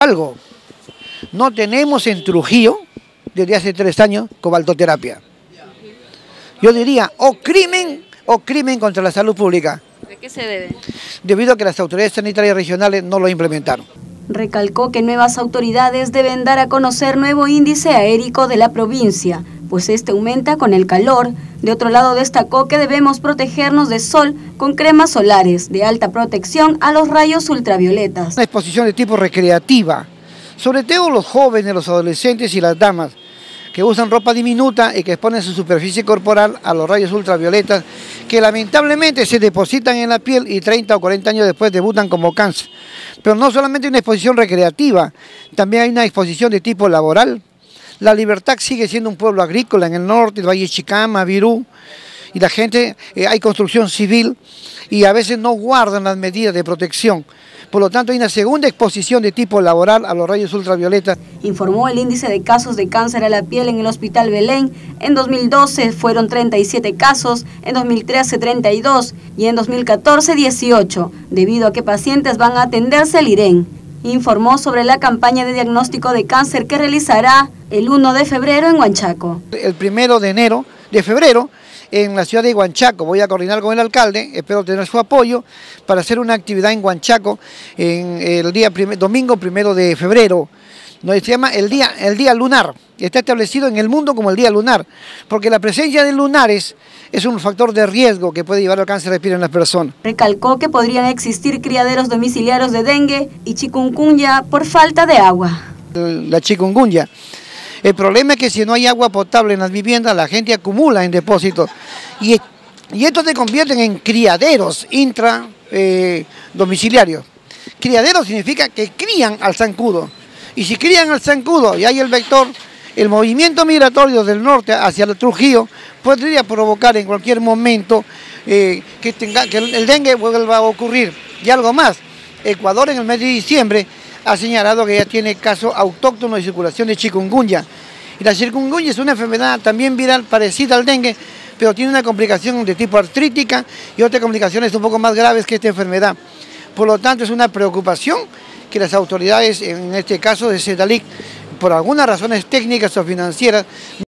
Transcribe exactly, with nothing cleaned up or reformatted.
algo. No tenemos en Trujillo, desde hace tres años, cobaltoterapia. Yo diría, o crimen, o crimen contra la salud pública. ¿De qué se debe? Debido a que las autoridades sanitarias regionales no lo implementaron. Recalcó que nuevas autoridades deben dar a conocer nuevo índice aérico de la provincia, pues este aumenta con el calor. De otro lado, destacó que debemos protegernos del sol con cremas solares de alta protección a los rayos ultravioletas. Una exposición de tipo recreativa, sobre todo los jóvenes, los adolescentes y las damas, que usan ropa diminuta y que exponen su superficie corporal a los rayos ultravioletas, que lamentablemente se depositan en la piel y treinta o cuarenta años después debutan como cáncer. Pero no solamente una exposición recreativa, también hay una exposición de tipo laboral. La Libertad sigue siendo un pueblo agrícola en el norte, el Valle Chicama, Virú, y la gente, eh, hay construcción civil y a veces no guardan las medidas de protección. Por lo tanto, hay una segunda exposición de tipo laboral a los rayos ultravioletas. Informó el índice de casos de cáncer a la piel en el Hospital Belén. En dos mil doce fueron treinta y siete casos, en dos mil trece treinta y dos y en dos mil catorce dieciocho, debido a que pacientes van a atenderse al I R E N. Informó sobre la campaña de diagnóstico de cáncer que realizará el uno de febrero en Huanchaco. El primero de enero, de febrero, en la ciudad de Huanchaco, voy a coordinar con el alcalde, espero tener su apoyo, para hacer una actividad en Huanchaco en el día primer, domingo primero de febrero. No, se llama el día, el día lunar, está establecido en el mundo como el día lunar, porque la presencia de lunares es un factor de riesgo que puede llevar al cáncer de piel en las personas. Recalcó que podrían existir criaderos domiciliarios de dengue y chikungunya por falta de agua. La chikungunya. El problema es que si no hay agua potable en las viviendas, la gente acumula en depósitos y, y estos se convierten en criaderos intra eh, domiciliarios. Criadero significa que crían al zancudo, y si crían al zancudo y hay el vector, el movimiento migratorio del norte hacia el Trujillo podría provocar en cualquier momento eh, que, tenga, que el dengue vuelva a ocurrir. Y algo más, Ecuador en el mes de diciembre ha señalado que ya tiene caso autóctono de circulación de chikungunya. Y la chikungunya es una enfermedad también viral parecida al dengue, pero tiene una complicación de tipo artrítica y otras complicaciones un poco más graves que esta enfermedad. Por lo tanto, es una preocupación que las autoridades, en este caso de SEDALIC, por algunas razones técnicas o financieras,